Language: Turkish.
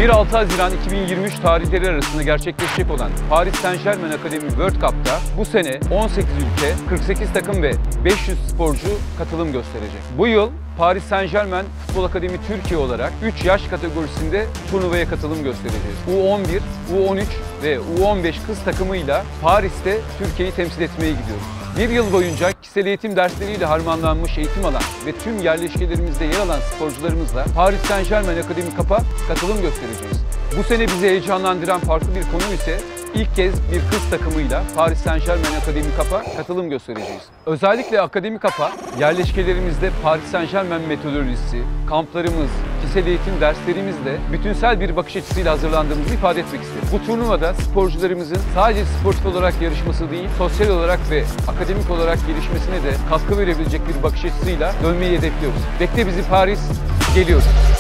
1-6 Haziran 2023 tarihleri arasında gerçekleşecek olan Paris Saint-Germain Akademi World Cup'ta bu sene 18 ülke, 48 takım ve 500 sporcu katılım gösterecek. Bu yıl Paris Saint-Germain Futbol Akademi Türkiye olarak 3 yaş kategorisinde turnuvaya katılım göstereceğiz. U11, U13 ve U15 kız takımıyla Paris'te Türkiye'yi temsil etmeye gidiyoruz. Bir yıl boyunca kişisel eğitim dersleriyle harmanlanmış eğitim alan ve tüm yerleşkelerimizde yer alan sporcularımızla Paris Saint-Germain Akademi Cup'a katılım göstereceğiz. Bu sene bizi heyecanlandıran farklı bir konu ise İlk kez bir kız takımıyla Paris Saint-Germain Akademi Cup'a katılım göstereceğiz. Özellikle Akademi Cup'a yerleşkelerimizde Paris Saint-Germain metodolojisi, kamplarımız, kişisel eğitim derslerimizle bütünsel bir bakış açısıyla hazırlandığımızı ifade etmek istedim. Bu turnuvada sporcularımızın sadece sportif olarak yarışması değil, sosyal olarak ve akademik olarak gelişmesine de katkı verebilecek bir bakış açısıyla dönmeyi hedefliyoruz. Bekle bizi Paris, geliyoruz.